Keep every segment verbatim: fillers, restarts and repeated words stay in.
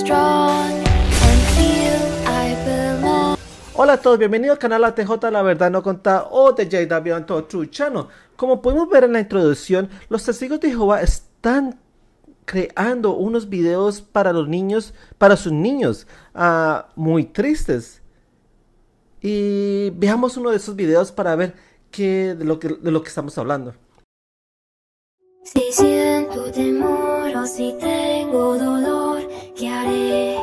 strong and feel I belong. Hola a todos, bienvenidos al canal A T J La Verdad No Contada o The J W Untold True Channel. Como podemos ver en la introducción, los testigos de Jehová están creando unos videos para los niños, para sus niños, uh, muy tristes. Y veamos uno de esos videos para ver qué, de, lo que, de lo que estamos hablando. Si siento temor o si tengo dolor, ¿qué haré?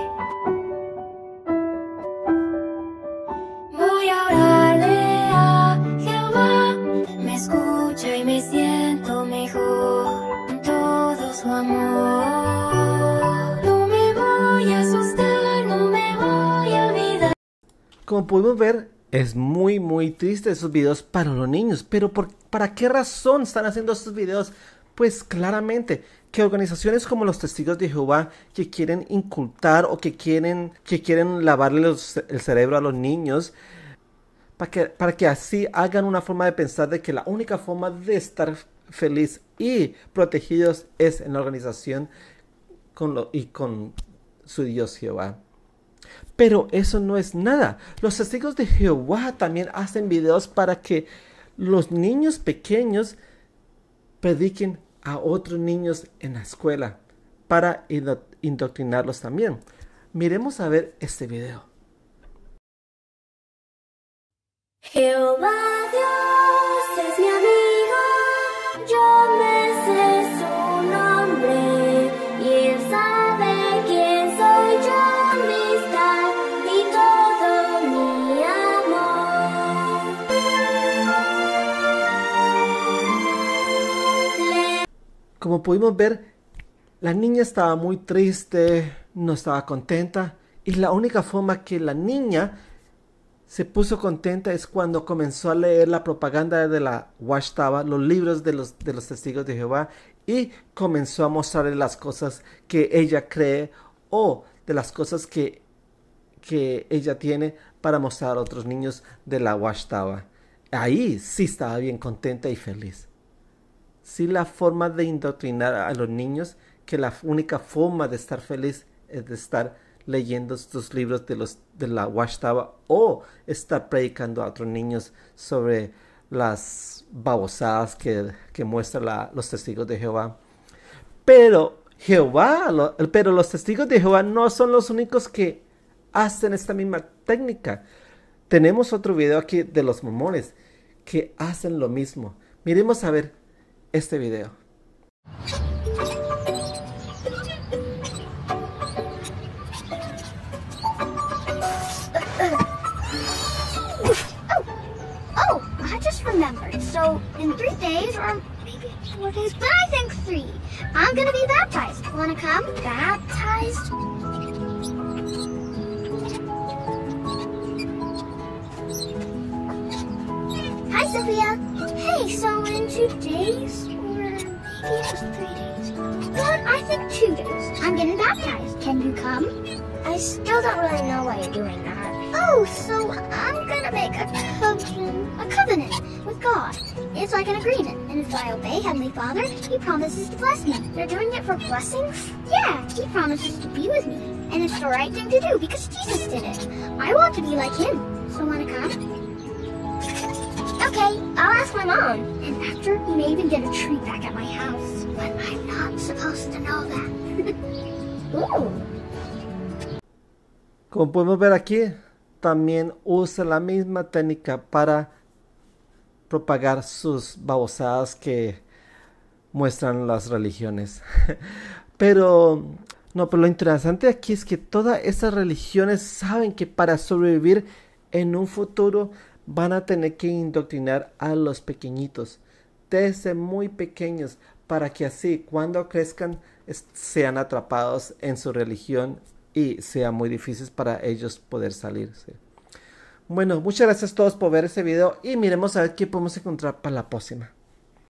Voy a orarle a Jehová, me escucha y me siento mejor con todo su amor. No me voy a asustar, no me voy a olvidar. Como podemos ver, es muy muy triste esos videos para los niños. Pero por, ¿para qué razón están haciendo estos videos? Pues claramente que organizaciones como los Testigos de Jehová, que quieren incultar o que quieren, que quieren lavarle los, el cerebro a los niños, para que, para que así hagan una forma de pensar de que la única forma de estar feliz y protegidos es en la organización con lo, y con su Dios Jehová. Pero eso no es nada. Los Testigos de Jehová también hacen videos para que los niños pequeños prediquen a otros niños en la escuela, para indoctrinarlos también. Miremos a ver este video. Jehová Dios es mi amigo, yo me sé su nombre, y él sabe quién soy yo, amistad y todo mi amor. Como pudimos ver, la niña estaba muy triste, no estaba contenta, y la única forma que la niña se puso contenta es cuando comenzó a leer la propaganda de la Watchtower, los libros de los, de los Testigos de Jehová, y comenzó a mostrarle las cosas que ella cree o de las cosas que, que ella tiene para mostrar a otros niños de la Watchtower. Ahí sí estaba bien contenta y feliz. Sí, la forma de indoctrinar a los niños, que la única forma de estar feliz es de estar leyendo estos libros de, los, de la Watchtower o estar predicando a otros niños sobre las babosadas que, que muestran la, los Testigos de Jehová. Pero Jehová, lo, pero los Testigos de Jehová no son los únicos que hacen esta misma técnica. Tenemos otro video aquí de los mormones que hacen lo mismo. Miremos a ver este video. Oh, I just remembered. So, in three days, or maybe four days, but I think three, I'm gonna be baptized. Wanna come? Baptized? Hi, Sophia. Hey, so in two days, or maybe just three days, but I think two days, I'm getting baptized. Can you come? I still don't really know why you're doing that. Oh, so I'm gonna make a covenant, a covenant with God. It's like an agreement, and if I obey Heavenly Father, He promises to bless me. They're doing it for blessings? Yeah, He promises to be with me, and it's the right thing to do because Jesus did it. I want to be like Him. So wanna come? Okay, I'll ask my mom. And after, we may even get a tree back at my house. But I'm not supposed to know that. Ooh. Como podemos ver aquí, también usa la misma técnica para propagar sus babosadas que muestran las religiones. Pero, no, pero lo interesante aquí es que todas esas religiones saben que para sobrevivir en un futuro van a tener que indoctrinar a los pequeñitos desde muy pequeños para que así cuando crezcan sean atrapados en su religión y sea muy difícil para ellos poder salirse. Bueno, muchas gracias a todos por ver este video y miremos a ver qué podemos encontrar para la próxima.